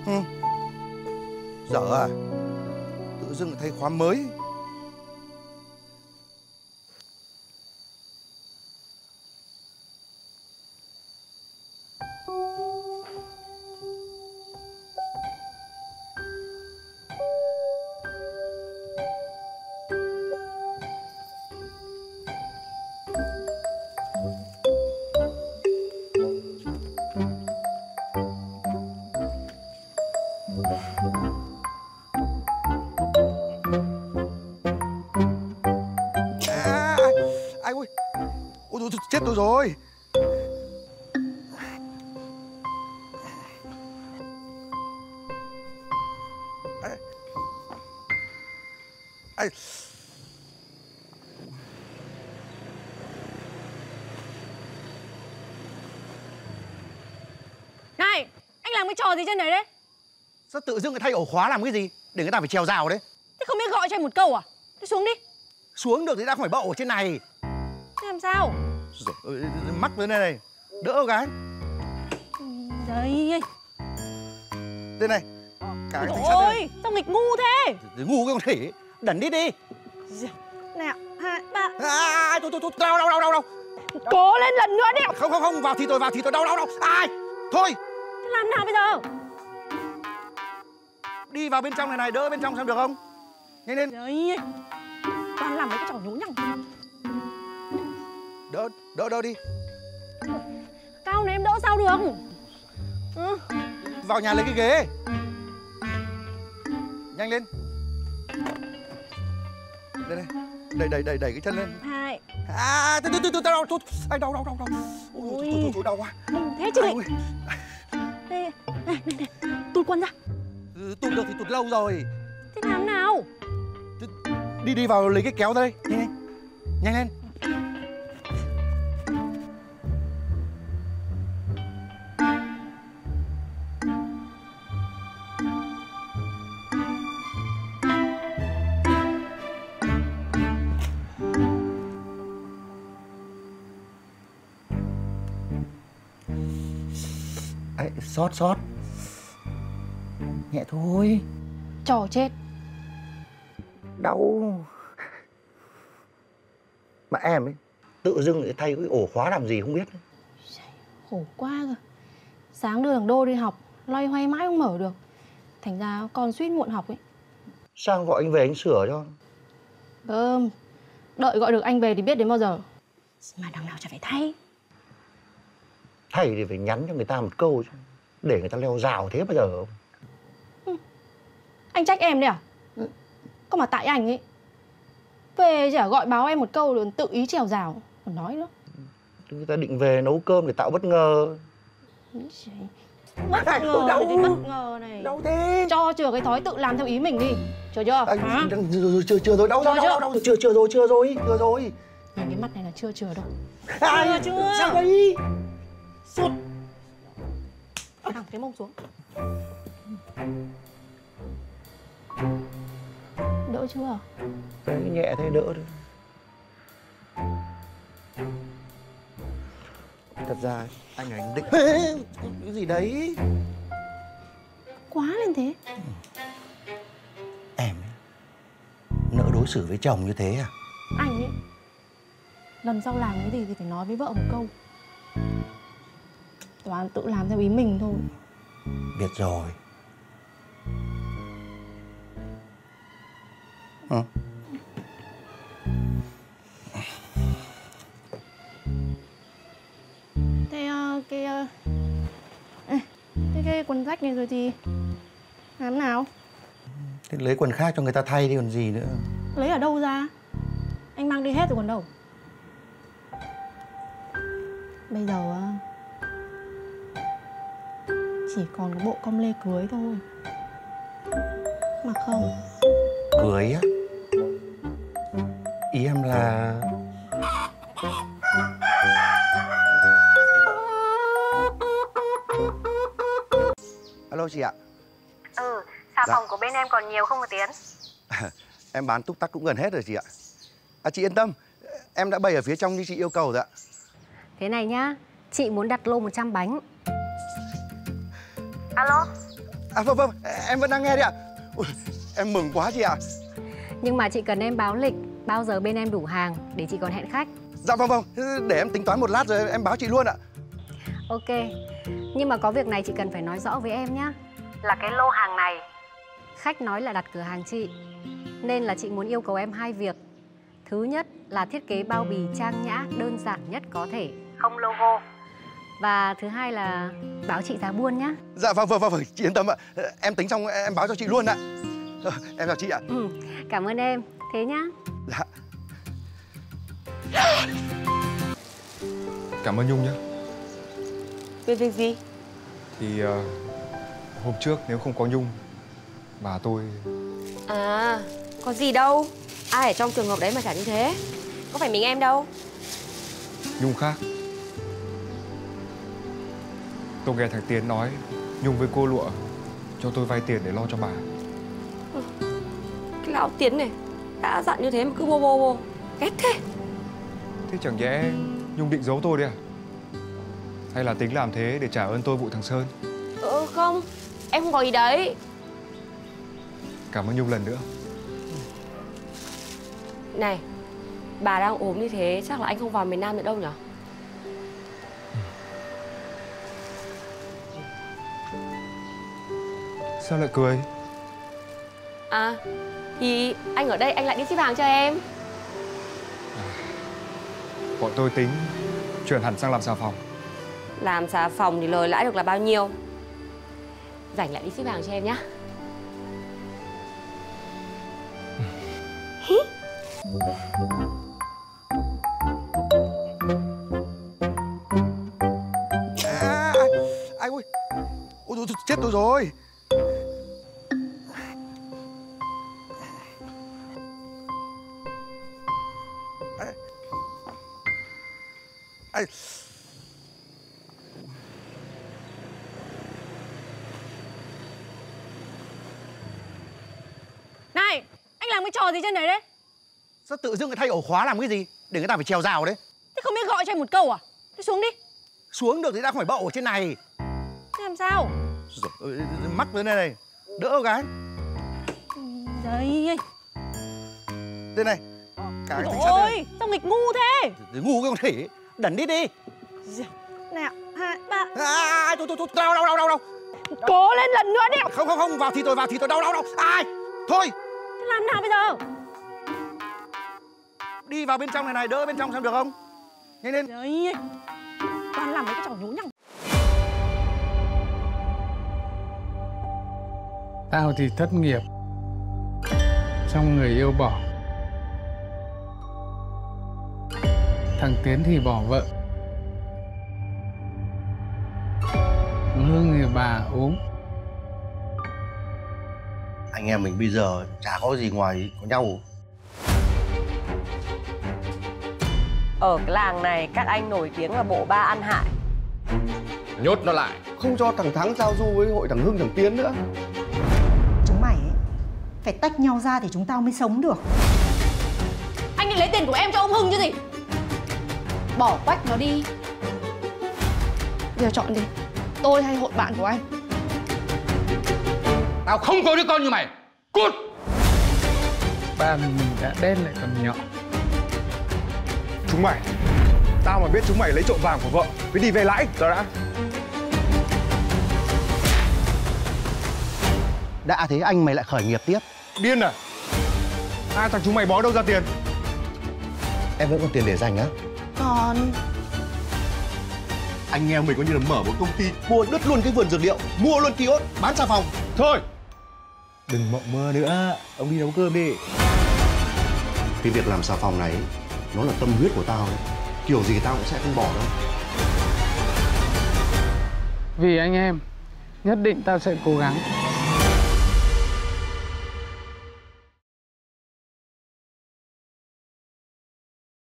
Ừ. Dở à? Tự dưng lại thay khóa mới. Ai ui, ôi chết tôi rồi. Ai. Này, anh làm cái trò gì trên đấy đấy? Sao tự dưng lại thay ổ khóa làm cái gì? Để người ta phải trèo rào đấy. Thế không biết gọi cho anh một câu à? Thế xuống đi. Xuống được thì đã không phải bậu ở trên này. Thế làm sao? Rồi, mắc tới đây này. Đỡ một cái. Đây. Đây này. Cả cái thanh sắt Ôi, sao nghịch ngu thế? Ngu cái con khỉ. Đẩn đi đi. Nào, 2, 3. Thôi, đau. Cố lên lần nữa đi. Không, vào thì tôi, đau. Ai? Thôi. Thế làm nào bây giờ? Đi vào bên trong này, đỡ bên trong xem được không? Nhanh lên. Đấy. Toàn làm mấy cái trò nhố nhằng. Đỡ đi. Cao này em đỡ sao được? Ừ. Vào nhà lấy cái ghế. Nhanh lên. Đây này. Đẩy cái chân lên. 2. Từ đau. Ai đau. Ôi, đau quá. Thế chứ lại. Đây, này. Tụt quần ra. Tụt được thì tụt lâu rồi. Thế làm nào? Đi vào lấy cái kéo ra đây. Nhanh lên. Sót. Nhẹ thôi. Trò chết. Đau. Mà em ấy, tự dưng lại thay cái ổ khóa làm gì không biết. Khổ quá cơ. Sáng đưa thằng Đô đi học, loay hoay mãi không mở được. Thành ra còn suýt muộn học ấy. Sang gọi anh về anh sửa cho. Đợi gọi được anh về thì biết đến bao giờ. Mà đằng nào chả phải thay. Thay thì phải nhắn cho người ta một câu chứ. Để người ta leo rào thế bao giờ không? Anh trách em đấy à? Có mà tại anh ấy. Về chả gọi báo em một câu rồi tự ý trèo rào. Còn nói nữa. Người ta định về nấu cơm để tạo bất ngờ. Bất ngờ thì bất ngờ này. Đâu thế? Cho chừa cái thói tự làm theo ý mình đi. Chưa chưa? Chưa rồi, đau. Chưa rồi. Nhìn cái mặt này là chưa đâu. Chưa. Sao đây? Sụt. Thẳng cái mông xuống. Đỡ chưa? Đấy, nhẹ thế đỡ thôi. Thật ra anh định cái gì đấy. Quá lên thế. Em ấy, nỡ đối xử với chồng như thế à? Anh ấy, lần sau làm cái gì thì phải nói với vợ một câu. Toàn tự làm theo ý mình thôi. Biết rồi. Thế cái quần rách này rồi thì làm nào? Thế lấy quần khác cho người ta thay đi còn gì nữa. Lấy ở đâu ra? Anh mang đi hết rồi còn đâu. Bây giờ chỉ còn cái bộ com lê cưới thôi. Mặc không? Cưới á? Ý em là... Alo chị ạ. Xà phòng của bên em còn nhiều không hả Tiến? Em bán túc tắc cũng gần hết rồi chị ạ. Chị yên tâm, em đã bày ở phía trong như chị yêu cầu rồi ạ. Thế này nhá, chị muốn đặt lô 100 bánh. Alo? À vâng, em vẫn đang nghe đấy ạ. Ui, em mừng quá chị ạ. Nhưng mà chị cần em báo lịch bao giờ bên em đủ hàng để chị còn hẹn khách. Dạ vâng, để em tính toán một lát rồi em báo chị luôn ạ. Ok, nhưng mà có việc này chị cần phải nói rõ với em nhá. Là cái lô hàng này khách nói là đặt cửa hàng chị, nên là chị muốn yêu cầu em 2 việc. Thứ nhất là thiết kế bao bì trang nhã, đơn giản nhất có thể, không logo. Và thứ hai là báo chị giá buôn nhá. Dạ vâng, chị yên tâm ạ. Em tính xong em báo cho chị luôn ạ. Em chào chị ạ. Cảm ơn em. Thế nhá. Dạ. Cảm ơn Nhung nhé. Về việc gì? Thì hôm trước nếu không có Nhung, bà tôi... À, có gì đâu. Ai ở trong trường hợp đấy mà chả như thế. Có phải mình em đâu. Nhung khác. Tôi nghe thằng Tiến nói Nhung với cô Lụa cho tôi vay tiền để lo cho bà. Cái lão Tiến này đã dặn như thế mà cứ bô. Ghét thế. Thế chẳng nhẽ Nhung định giấu tôi đấy à? Hay là tính làm thế để trả ơn tôi vụ thằng Sơn? Không, em không có ý đấy. Cảm ơn Nhung lần nữa. Này, bà đang ốm như thế chắc là anh không vào miền Nam nữa đâu nhở? Sao lại cười? À, thì anh ở đây anh lại đi ship hàng cho em. Bọn tôi tính chuyển hẳn sang làm xà phòng. Làm xà phòng thì lời lãi được là bao nhiêu? Rảnh lại đi ship hàng cho em nhá. Ai ui. Ôi chết tôi rồi. Ai. Này, anh làm cái trò gì trên đấy đấy? Sao tự dưng lại thay ổ khóa làm cái gì? Để người ta phải trèo rào đấy. Thế không biết gọi cho anh một câu à? Thế xuống đi. Xuống được thì đã không phải bậu ở trên này. Thế làm sao? Rồi, mắc tới đây này. Đỡ cái. Đấy. Đây này. Cái Ôi, sao nghịch ngu thế? Ngu cái con khỉ. Đẩn đi đi. Nào, 2, 3. Thôi, đau. Cố lên lần nữa đi. Không, vào thì tôi, đau. Ai? Thôi. Thế làm nào bây giờ? Đi vào bên trong này, đỡ bên trong xem được không? Nhanh lên. Đấy. Toàn làm mấy cái trò nhố nhăng. Tao thì thất nghiệp, xong người yêu bỏ. Thằng Tiến thì bỏ vợ. Hương thì bà ốm. Anh em mình bây giờ chả có gì ngoài có nhau. Ở cái làng này các anh nổi tiếng là bộ ba ăn hại. Nhốt nó lại. Không cho thằng Thắng giao du với hội thằng Hưng thằng Tiến nữa. Chúng mày ấy, phải tách nhau ra thì chúng tao mới sống được. Anh định lấy tiền của em cho ông Hưng chứ gì? Bỏ quách nó đi. Giờ chọn đi, tôi hay hội bạn của anh? Tao không có đứa con như mày. Cút. Ba mình đã đen lại còn nhỏ. Chúng mày, tao mà biết chúng mày lấy trộm vàng của vợ với đi về lãi rồi đã. Đã thế anh mày lại khởi nghiệp tiếp. Điên à? Hai thằng chúng mày bó đâu ra tiền? Em vẫn còn tiền để dành á? Còn Anh em mình coi như là mở một công ty mua đứt luôn cái vườn dược liệu, mua luôn kiosk bán xà phòng. Thôi, Đừng mộng mơ nữa, ông đi nấu cơm đi. Cái việc làm xà phòng này nó là tâm huyết của tao đấy. Kiểu gì tao cũng sẽ không bỏ đâu. Vì anh em, nhất định tao sẽ cố gắng.